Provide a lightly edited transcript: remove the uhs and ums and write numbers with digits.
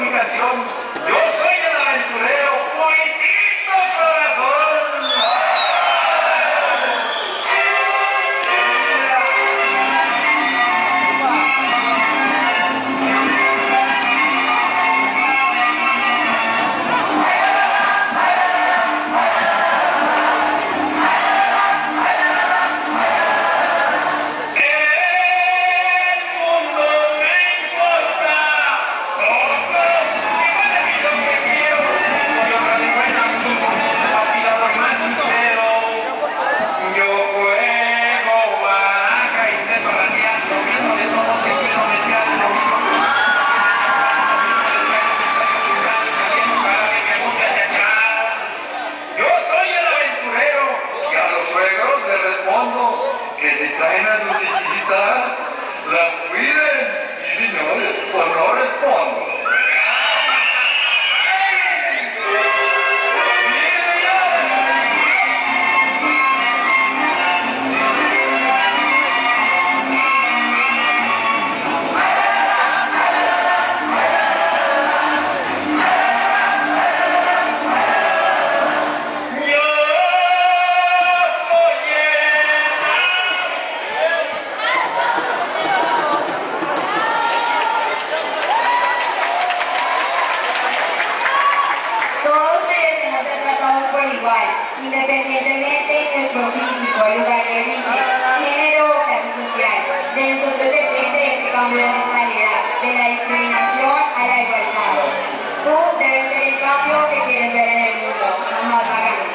mi canción. Yo soy el aventurero, puritito corazón. Que si traen a sus hijitas, las cuiden. Y señores, pues no respondo. Independientemente de nuestro físico, lugar de origen, género o clase social. De nosotros depende este cambio de mentalidad, de la discriminación a la igualdad. Tú debes ser el cambio que quieres ver en el mundo, no más vagando.